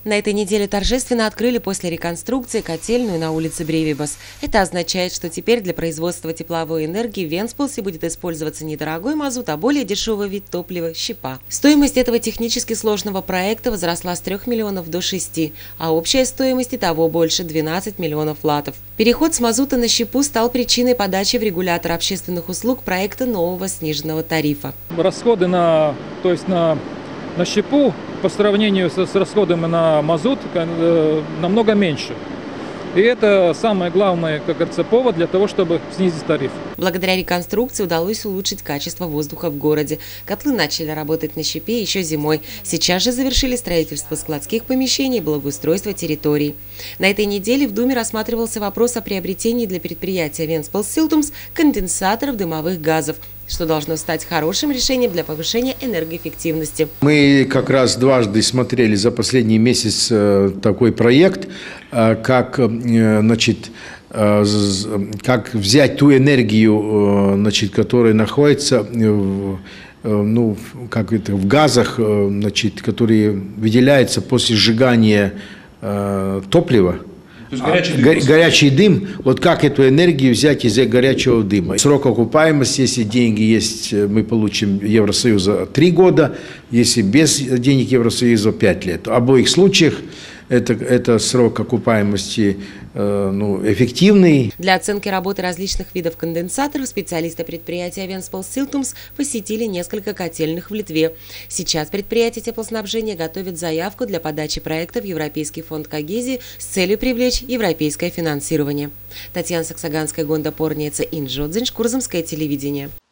На этой неделе торжественно открыли после реконструкции котельную на улице Бревибас. Это означает, что теперь для производства тепловой энергии в Вентспилсе будет использоваться не дорогой мазут, а более дешевый вид топлива – щепа. Стоимость этого технически сложного проекта возросла с 3 миллионов до 6, а общая стоимость и того больше – 12 миллионов латов. Переход с мазута на щепу стал причиной подачи в регулятор общественных услуг проекта нового сниженного тарифа. Расходы на щепу по сравнению с расходами на мазут намного меньше. И это самое главное, как говорится, повод для того, чтобы снизить тариф. Благодаря реконструкции удалось улучшить качество воздуха в городе. Котлы начали работать на щепе еще зимой. Сейчас же завершили строительство складских помещений и благоустройство территорий. На этой неделе в Думе рассматривался вопрос о приобретении для предприятия Вентспилс Силтумс конденсаторов дымовых газов, что должно стать хорошим решением для повышения энергоэффективности. Мы как раз дважды смотрели за последний месяц такой проект, как взять ту энергию, которая находится в газах, которые выделяются после сжигания топлива. Горячий дым, вот как эту энергию взять из горячего дыма. Срок окупаемости, если деньги есть, мы получим Евросоюза 3 года, если без денег Евросоюза 5 лет. В обоих случаях это срок окупаемости эффективный. Для оценки работы различных видов конденсаторов специалисты предприятия Вентспилс Силтумс посетили несколько котельных в Литве. Сейчас предприятие теплоснабжения готовит заявку для подачи проекта в Европейский фонд Когезии с целью привлечь европейское финансирование. Татьяна Саксаганская, Гонда Порница, Инжодзинш, Курзамское телевидение.